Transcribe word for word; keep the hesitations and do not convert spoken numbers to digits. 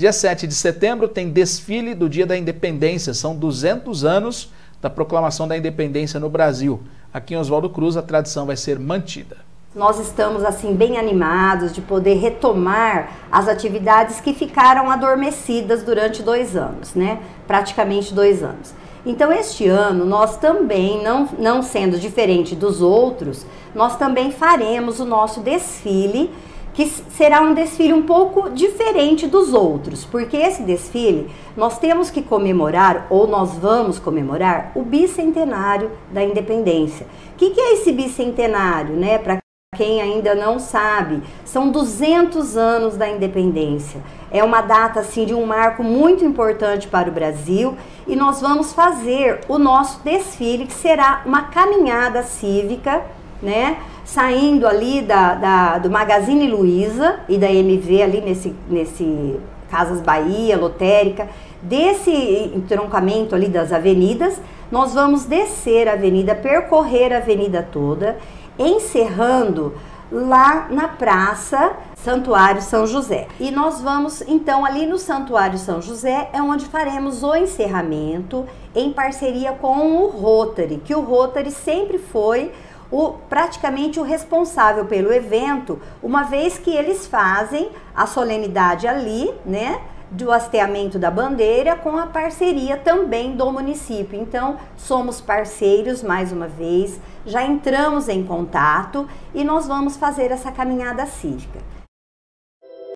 Dia sete de setembro tem desfile do Dia da Independência, são duzentos anos da proclamação da independência no Brasil. Aqui em Oswaldo Cruz a tradição vai ser mantida. Nós estamos assim bem animados de poder retomar as atividades que ficaram adormecidas durante dois anos, né? Praticamente dois anos. Então este ano nós também, não, não sendo diferente dos outros, nós também faremos o nosso desfile, que será um desfile um pouco diferente dos outros, porque esse desfile nós temos que comemorar, ou nós vamos comemorar, o bicentenário da independência. O que, que é esse bicentenário, né? Para quem ainda não sabe, são duzentos anos da independência. É uma data assim de um marco muito importante para o Brasil e nós vamos fazer o nosso desfile, que será uma caminhada cívica, né? Saindo ali da, da, do Magazine Luiza e da M V ali nesse, nesse Casas Bahia, Lotérica, desse entroncamento ali das avenidas, nós vamos descer a avenida, percorrer a avenida toda, encerrando lá na Praça Santuário São José. E nós vamos então ali no Santuário São José, é onde faremos o encerramento em parceria com o Rotary, que o Rotary sempre foi O, praticamente o responsável pelo evento, uma vez que eles fazem a solenidade ali, né, do hasteamento da bandeira com a parceria também do município. Então, somos parceiros mais uma vez, já entramos em contato e nós vamos fazer essa caminhada cívica.